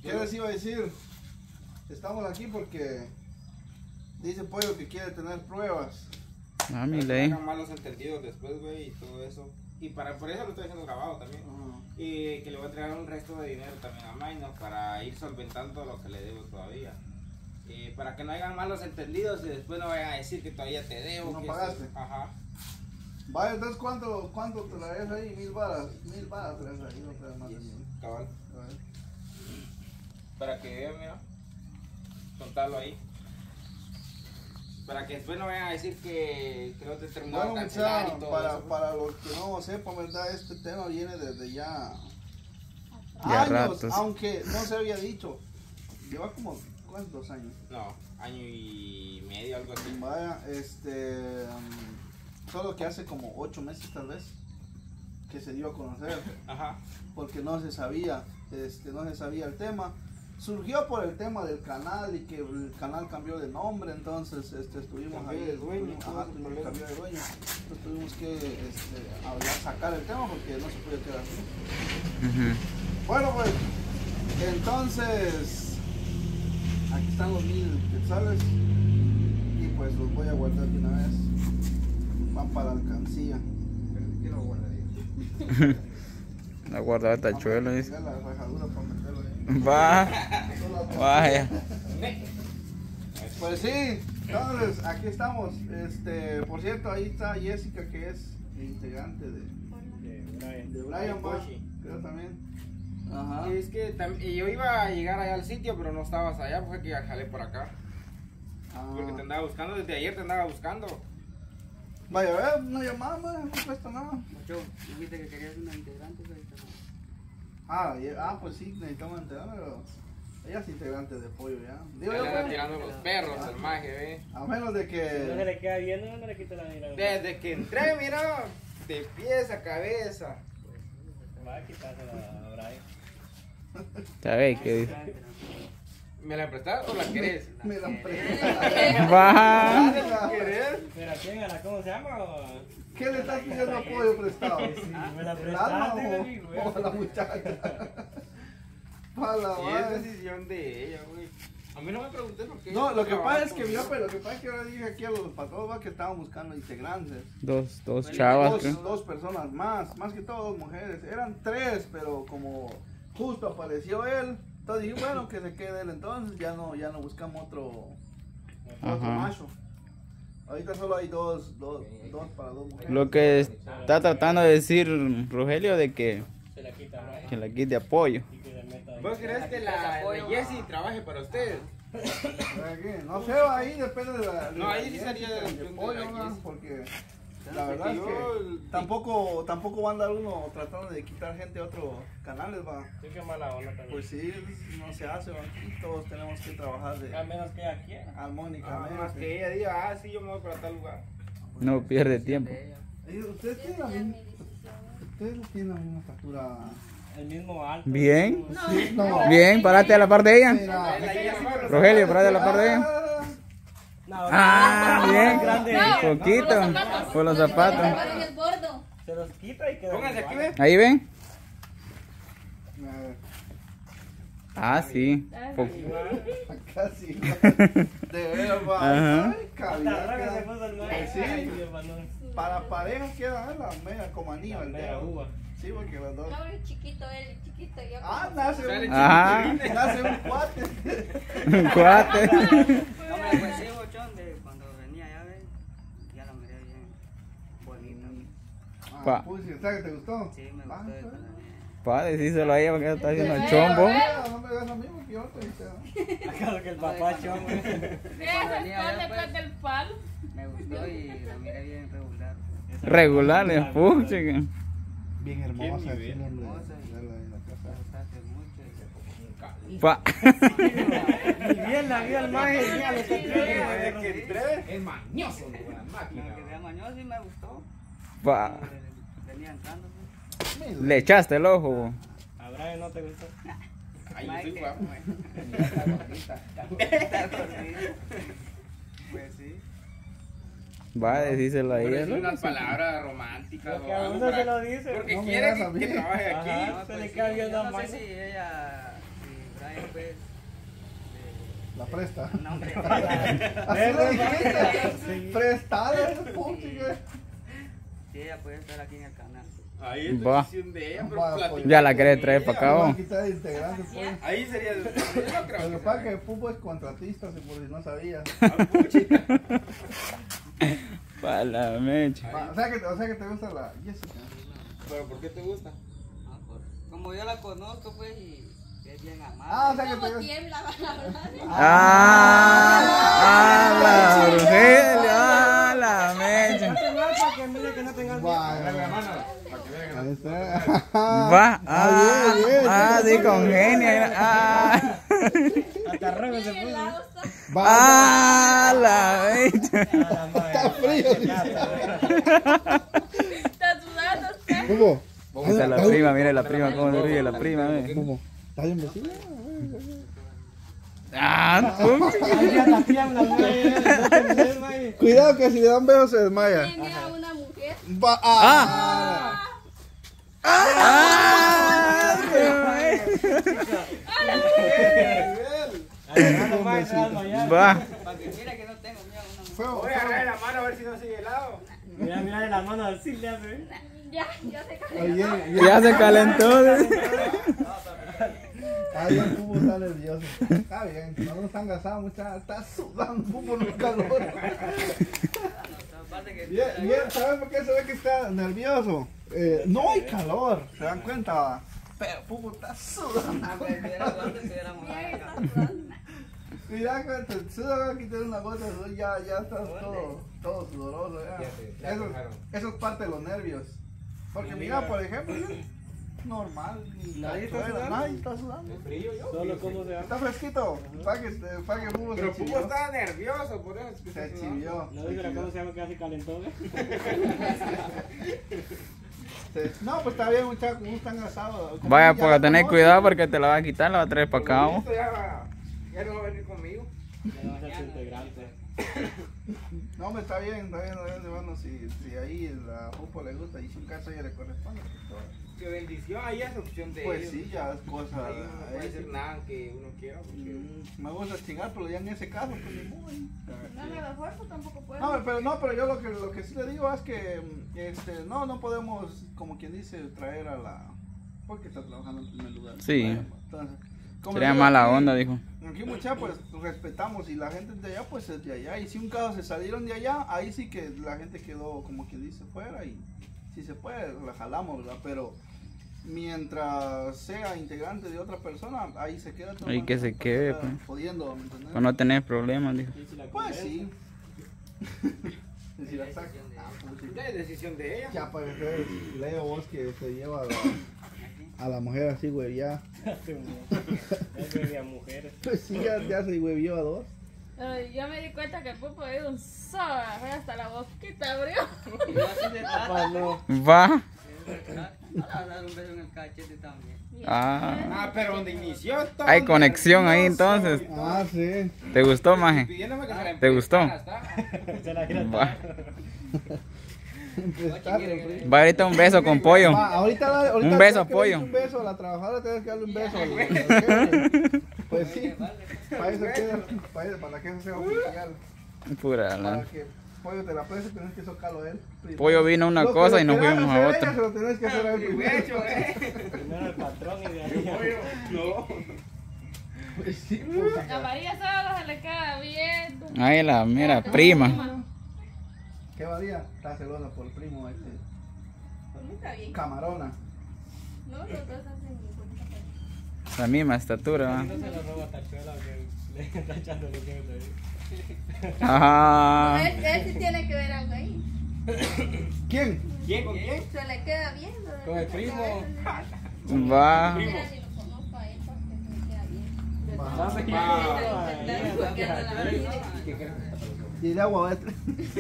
¿Qué les iba a decir? Estamos aquí porque dice Pollo que quiere tener pruebas. Mami, No ley. hagan malos entendidos después, güey, y todo eso. Y por eso lo estoy haciendo grabado también. Y que le voy a entregar un resto de dinero también a Maino para ir solventando lo que le debo todavía. Para que no hagan malos entendidos y después no vayan a decir que todavía te debo. ¿No que pagaste? Ajá. Vaya, entonces ¿cuánto te la dejas ahí? 1000 varas. 1000 varas te la dejas ahí, no te das más de 1000. Cabal. A ver. Para que vean, mira. Contarlo ahí. Para que después no vayan a decir que no te terminaron Bueno, de cancelar muchachos, y todo eso. para los que no sepan, ¿verdad? Este tema viene desde ya Ya años, ratos. aunque no se había dicho. Lleva como, ¿cuántos años? No, año y medio, algo así. Vaya, solo que hace como 8 meses tal vez que se dio a conocer, Ajá. porque no se sabía el tema. Surgió por el tema del canal y que el canal cambió de nombre, entonces estuvimos Cambió ahí, de dueño, ajá, cambió de dueño, entonces tuvimos que sacar el tema porque no se podía quedar así. Ujú. Bueno, pues, entonces, aquí están los 1000 quetzales y pues los voy a guardar de una vez. Van para alcancía. Pero si quiero guardaría. La guardaba tachuelo, dice. La rajadura para meterlo ahí. Va, vaya. Pues sí, entonces aquí estamos. Por cierto, ahí está Jessica, que es integrante de Brian, va, creo también. Ajá. Y es que yo iba a llegar allá al sitio, pero no estabas allá, fue que ya jalé por acá. Porque te andaba buscando, desde ayer te andaba buscando. Vaya, a ver, una llamada, no cuesta nada. Mucho, dijiste que querías una integrante, pero ahorita no. Pues sí, necesitamos enterar, pero ella es integrante de Pollo ya. Digo Ya yo, le anda pues, tirando los perros, el maje, ve. a menos de No se que... le queda viendo, no le quita la mirada. Desde que entré, mira, de pies a cabeza. Va a quitársela a Brian. ¿Sabes qué dice? ¿Me la prestás o la querés? Me la Va. presta. ¿Querés? ¿Pero a quién? ¿A la cómo se llama? O... ¿Qué le estás pidiendo apoyo prestado? me la ¿El alma prestaste, le digo, o a la muchacha? Para la Y es madre. decisión de ella, güey. A mí no me pregunté por qué. No, lo que Trabajo pasa es que con- mira, pues, lo que pasa es que ahora dije aquí a los patrones va que estaban buscando integrantes. Dos chavas, creo. Dos personas más que todo dos mujeres. Eran 3, pero como justo apareció él, entonces dije, bueno, que se quede él entonces, ya no buscamos otro Ajá. macho. Ahorita solo hay dos para dos mujeres. Lo que está tratando de decir Rogelio de que Se la quita a Brian. la quite apoyo. Y que le meta ahí. ¿Vos crees que la Jessie trabaje para ustedes? No sé, ahí depende de la... No, ahí sí sería de de pollo, la ¿no? Jessie. Porque la verdad es que tampoco va a andar uno tratando de quitar gente a otros canales, va. Sí, qué mala onda también. Pues sí, no se hace, va. Aquí todos tenemos que trabajar A menos que ella quiera. Más armónicamente. que ella diga, sí, yo me voy para tal lugar. No pierde tiempo. Ustedes tienen la misma estatura. El mismo alto. Bien. No. Bien, parate a la par de ella. Mira. Rogelio, parate a la par de ella. No, Ah, bien. grande. Poquito. Por los zapatos. En el bordo. Se los quita y queda. Pónganse aquí, igual. ve. Ahí ven. A ver, Ah, sí. casi. De veras, va. Ajá. Ay, calidad, Hasta queda. se puso el nuevo. Sí. Ay, mi hermano. Para pareja queda la media como anillo La el mera dedo. uva. Sí, porque los dos. No, es chiquito él, chiquito yo. Nace Sale un, Ajá. nace un cuate. Un cuate. No me fue ese bochón de cuando venía ya, ¿ves? Ya la miré bien bonita. Pa. Pues, ¿sabes que te gustó? Sí, me Ah, gustó. pues. Pa, decíselo a ella porque ella está haciendo el chombo. No me das lo mismo que yo te hice. Acá que el papá chongo. Esa esconde detrás del palo. Me gustó y la miré bien regular. Regular, le puche. Bien hermosa, Qué nivel. Hermosa y verla en la me casa. gustaste mucho. Y Pa. Ni bien la vi al maje, ya lo que Desde que entré, es mañoso, de buena me máquina. quedé mañoso y me gustó. Pa. Venía entrando. Le echaste el ojo. A Brian no te gustó. Ay, yo soy Mike, guapo. Está gordita. Está gordita. Pues sí. Va, decíselo a Pero es ella. unas palabras románticas. Porque o a algo uno se para- lo dice. Porque No me quiere digas a mí. que trabaje aquí. Ajá. No, Se pues le sí, cae bien yo la no sé mano. si ella, si Brian La presta. No, hombre. Así le dijiste. Prestale, puchica. Sí, ella puede estar aquí en el canal. Ahí es Va. decisión de ella, Va, pero pues. platica. Ya la querés traer para acá, Vamos a vos. quitar de integrante, pues. Ahí sería. Yo no creo Lo que que pasa es que Pupo es contratista, si por si no sabías. Pa' la mecha. O sea que te gusta la Jessica. Pero ¿por qué te gusta? Ah, como yo la conozco, pues, y es bien amable. Ah, o sea que te ¿Cómo gusta. tiembla? La Rogelio, a la mecha. Para que mire que no tengas miedo. Ahí está. Va, sí, con genio. Hasta rojo se Bien puso. helado está. La mecha. Está frío. Está sudando usted. Pupo. Ahí está la prima, mire la prima cómo se ríe, la prima, Pupo. ¿Está bien vecino? Ahí ya la tiembla, güey. Cuidado que si le dan besos se desmaya. Tenía una mujer. Va. Para que mire que no tengo miedo a una mujer. Feo, Voy a agarrar la mano a ver si no sigue helado. Mira, mira la mano así le hace. Ya se cayó. Oye, Ya se calentó. ahí el Pupo está nervioso. Está bien, no están casados, muchachos. Está sudando Pupo en el calor. Aparte que Bien, ¿saben por qué se ve que está nervioso? No hay calor, ¿se dan cuenta? Pero Pupo está sudando. ah, pues, mira, ¿dónde estuviéramos Mira que acá? está sudando. Mira que te suda, aquí tienes una gota de sudor, ya estás todo sudoroso. Ya. Eso es parte de los nervios. Porque mira, por ejemplo, normal. Nadie está sudando. Nadie está sudando. Frío yo. Solo como se Está fresquito. Para que Pupo Pero se Pupo chivió. estaba nervioso, por eso. es que Se está sudando. chivió. No digo cómo se llama que hace calentón. No, pues está bien, muchachos, como están casados. Como Vaya, ya pues la a tener conocen. cuidado porque te la va a quitar, la va a traer para acá, vos. Esto ya no va a venir conmigo. Ya va a ser su integrante. No, me está bien, bueno, si ahí a Pupo le gusta y si un caso a ella le corresponde, pues todo. Qué bendición, ahí es opción de Pues ellos. sí, ya es cosa. Ahí no puede ser nada que uno quiera. Porque... Me gusta chingar, pero ya en ese caso, pues ni modo. No me esfuerzo, tampoco puedo. Pero yo lo que sí le digo es que no podemos, como quien dice, traer a la. Porque está trabajando en primer lugar. Sí. Entonces, como Sería le digo, mala aquí- onda, dijo. Aquí mucha pues respetamos y la gente de allá pues es de allá y si un caso se salieron de allá, ahí sí que la gente quedó como quien dice fuera y si se puede la jalamos, ¿verdad? Pero mientras sea integrante de otra persona, ahí se queda. Ahí que se quede, pues. Jodiendo, ¿me entendés? Para no tener problemas, dijo. Y si la Pues convence. sí. Y si la saca, pues sí. Ya es decisión de ella. Ya para que Leo vos que se lleva a la mujer así, güey, ya. Es de mujeres. Pues sí, ya se huevió a dos. Pero yo me di cuenta que el Pupo es un soba, hasta la boquita abrió. Y así se trata. Papá, no. Va. Ahora a dar un beso en el cachete también. Ah. Pero donde inició todo. Hay conexión ahí entonces. Ah, sí. ¿Te gustó, maje? Pidiéndome que se la ¿Te gustó? Se la quiere Va. Prestarle, Va ahorita un beso con pollo. ahorita Un beso, tienes que pollo. darle un beso a la trabajadora, tienes que darle un beso. al jefe. Pues sí, para eso queda, para que eso sea oficial. Pura Para la. que pollo te la preste, tienes que socarlo a él. primero. Pollo vino a una Lo que cosa le y nos quieran fuimos a hacer otra. ella, se lo tienes que hacer a él primero. Primero el patrón y de ahí. No. Pues sí, pues, A María solo se le queda bien. Ahí la mera prima. ¿qué varía? Está celosa por el primo este. Pues no está bien. Camarona. No, los dos hacen bonita pareja. La misma estatura, ¿va? No se lo roba a Tachuela que le está echando lo que es ahí. Ajá. Él sí tiene que ver algo ahí. ¿Quién? ¿Quién con quién? Se le queda bien. Con el primo. Va. Mira, ni lo conozco a él porque se me queda bien. Y de agua, vete.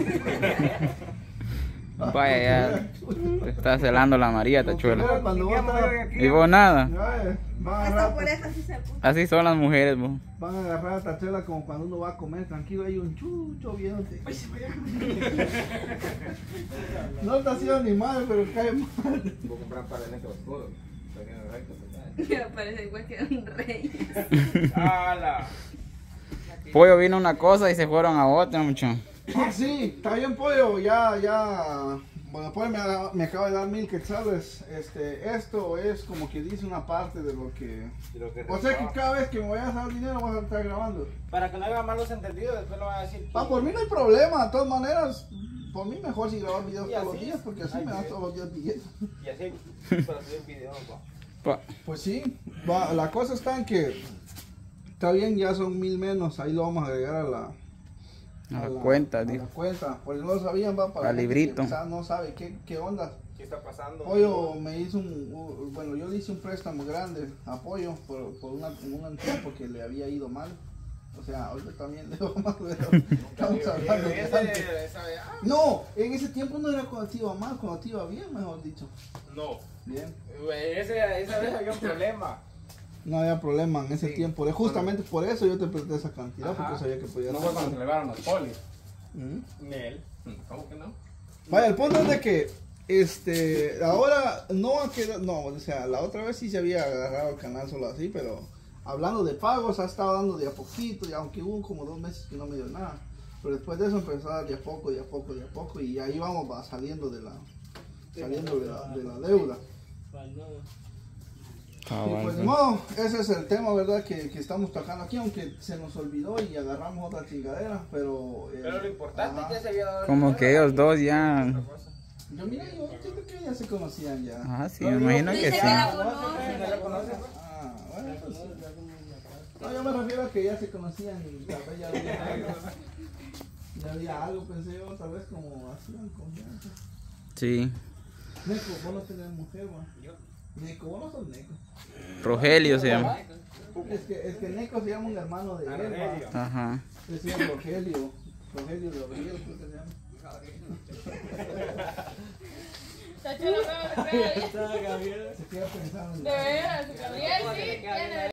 Vaya, ya. Te está celando la María, tachuela. Cuando vos estás- ¿Y vos nada? Van a Hasta agarrar, por eso sí se puso. Así son las mujeres, vos. van a agarrar a Tachuela como cuando uno va a comer tranquilo, hay un chucho viéndote. No está haciendo ni mal, pero cae mal. Voy a comprar para el oscuro. Me parece igual que un rey. ¡Hala! Pollo vino una cosa y se fueron a otra, mucho. Ah, sí, está bien, pollo, ya. Bueno, pues me acaba de dar 1000 quetzales. Esto es como que dice una parte de lo que... O sea que cada vez que me vayas a dar dinero vas a estar grabando. Para que no haya malos entendidos, después lo van a decir. Por mí no hay problema, de todas maneras. Por mí mejor si grabar videos Y todos los así. días, porque así Ay, me dan sí. todos los días billetes. Y así, para subir videos, Pues sí, la cosa está en que está bien, ya son 1000 menos, ahí lo vamos a agregar a la cuenta, a dijo. la cuenta, pues no lo sabían, va para Al la gente librito. que quizás no sabe qué onda. ¿Qué está pasando? Pollo me hizo bueno, yo le hice un préstamo grande a Pollo por un tiempo que le había ido mal. O sea, ahorita también le va mal, pero estamos hablando de antes. No, en ese tiempo no era cuando te iba mal, cuando te iba bien, mejor dicho. No. Bien. Esa vez había un problema. No había problema en ese Sí. tiempo. Justamente por eso yo te presté esa cantidad, Ajá. porque sabía que podías. No fue cuando se elevaron los polis. Ujú. Ni él. ¿Cómo que no? Vaya, el punto es de que ahora no ha quedado, no, o sea, la otra vez sí se había agarrado el canal solo así, pero hablando de pagos ha estado dando de a poquito, y aunque hubo como 2 meses que no me dio nada, pero después de eso empezó a dar de a poco, y ahí va saliendo de la deuda. Y pues ni modo, ese es el tema, ¿verdad? Que estamos tocando aquí, aunque se nos olvidó y agarramos otra chingadera, pero... Pero lo importante es ajá. que se había dado. Como que ellos dos ya... Yo mira, yo creo que ya se conocían ya. Ah, sí, me imagino que Dice sí. que la ¿No la conoces? Ah, bueno, pues sí. No, yo me refiero a que ya se conocían y tal vez ya había algo. Ya había algo, pensé yo, tal vez como hacían confianza. Sí. Neco, vos no tenés mujer, va. Neco, vos no sos Neco. Rogelio se llama. Es que Neco se llama un hermano de él, Rogelio. va. Ajá. Se llama Rogelio. Rogelio de Gabriel, creo que se llama. Chacho, no creo que Estaba Gabriel. Se queda pensando en de veras, Gabriel sí tiene